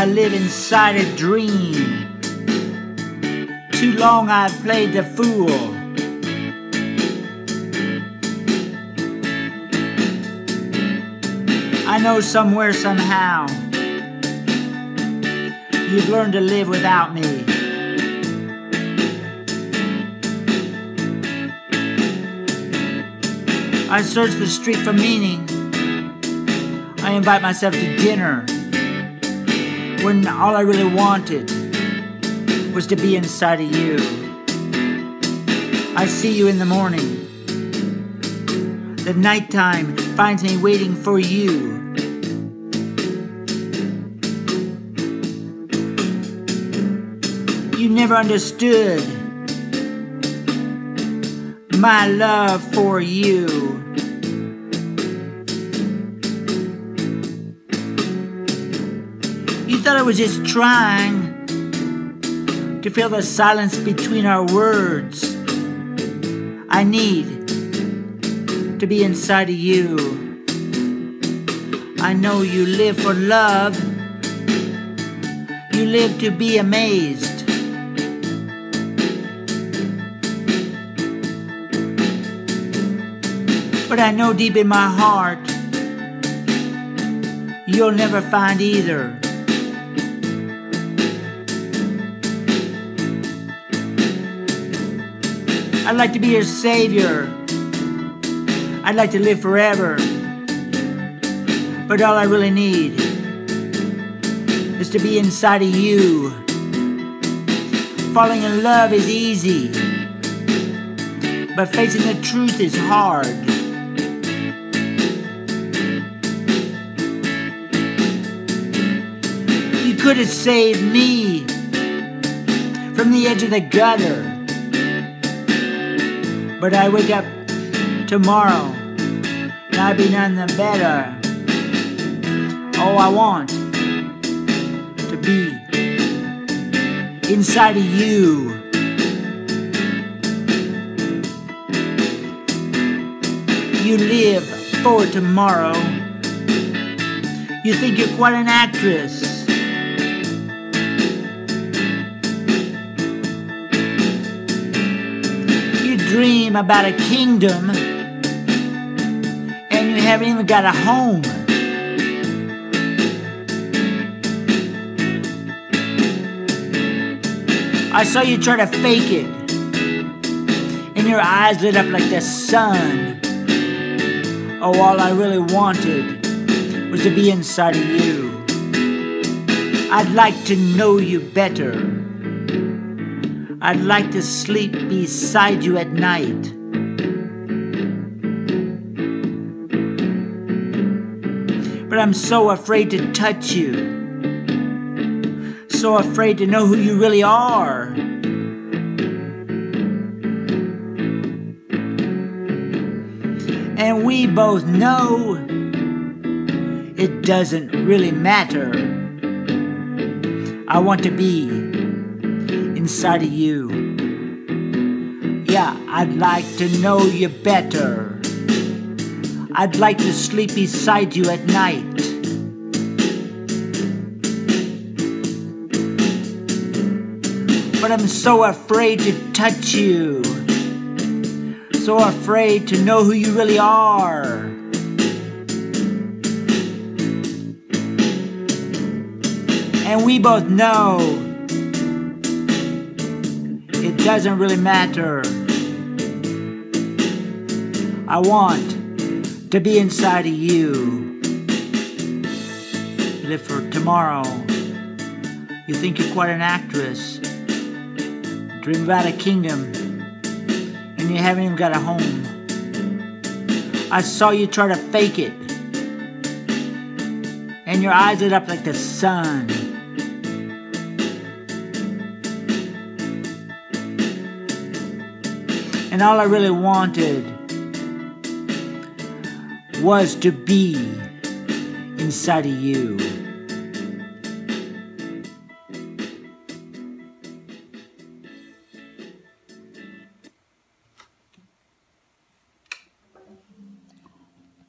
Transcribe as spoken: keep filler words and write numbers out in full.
I live inside a dream. Too long I've played the fool. I know somewhere, somehow, you've learned to live without me. I search the street for meaning. I invite myself to dinner when all I really wanted was to be inside of you. I see you in the morning. The nighttime finds me waiting for you. You never understood my love for you. You thought I was just trying to fill the silence between our words. I need to be inside of you. I know you live for love. You live to be amazed. But I know deep in my heart, you'll never find either. I'd like to be your savior. I'd like to live forever. But all I really need is to be inside of you. Falling in love is easy, but facing the truth is hard. You could have saved me from the edge of the gutter. But I wake up tomorrow and I'd be none the better. Oh, I want to be inside of you. You live for tomorrow. You think you're quite an actress. Dream about a kingdom and you haven't even got a home. I saw you try to fake it and your eyes lit up like the sun. Oh, all I really wanted was to be inside of you. I'd like to know you better. I'd like to sleep beside you at night. But I'm so afraid to touch you. So afraid to know who you really are. And we both know it doesn't really matter. I want to be inside of you. Yeah, I'd like to know you better. I'd like to sleep beside you at night. But I'm so afraid to touch you. So afraid to know who you really are. And we both know it doesn't really matter. I want to be inside of you. Live for tomorrow. You think you're quite an actress. Dream about a kingdom and you haven't even got a home. I saw you try to fake it and your eyes lit up like the sun. And all I really wanted was to be inside of you.